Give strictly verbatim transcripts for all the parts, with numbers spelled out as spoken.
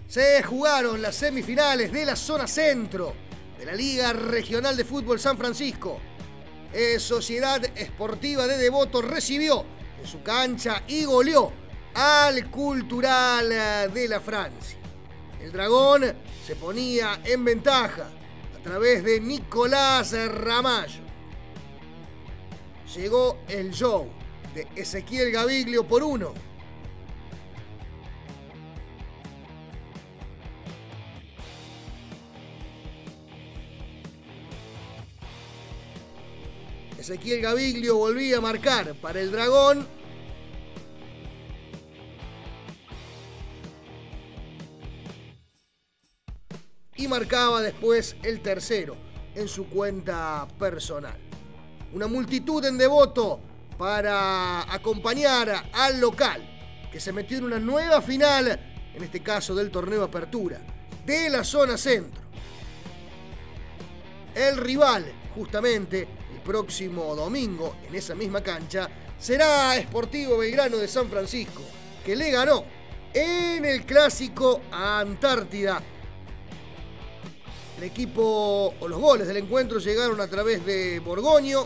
Se jugaron las semifinales de la zona centro de la Liga Regional de Fútbol San Francisco. Sociedad Esportiva de Devoto recibió en su cancha y goleó al Cultural de la Francia. El Dragón se ponía en ventaja a través de Nicolás Ramallo. Llegó el show de Ezequiel Gaviglio por uno. Ezequiel Gaviglio volvía a marcar para el Dragón. Y marcaba después el tercero en su cuenta personal. Una multitud en Devoto para acompañar al local, que se metió en una nueva final, en este caso del torneo Apertura, de la zona centro. El rival, justamente, el próximo domingo, en esa misma cancha, será Sportivo Belgrano de San Francisco, que le ganó en el clásico a Antártida. El equipo, o los goles del encuentro llegaron a través de Borgoño.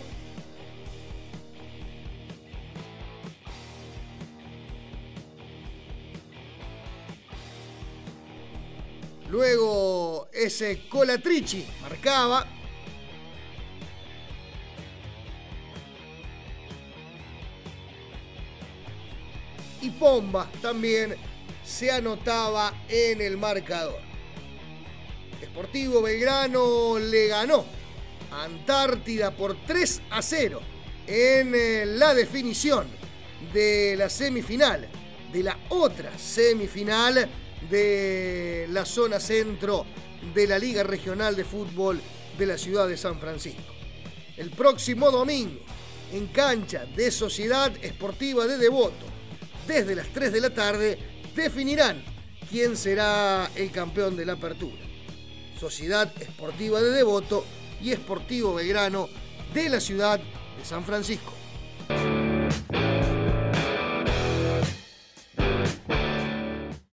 Luego ese Colatrici marcaba. Y Pomba también se anotaba en el marcador. Sportivo Belgrano le ganó a Antártida por tres a cero en la definición de la semifinal, de la otra semifinal de la zona centro de la Liga Regional de Fútbol de la ciudad de San Francisco. El próximo domingo, en cancha de Sociedad Esportiva de Devoto, desde las tres de la tarde, definirán quién será el campeón de la Apertura. Sociedad Esportiva de Devoto y Sportivo Belgrano de la ciudad de San Francisco.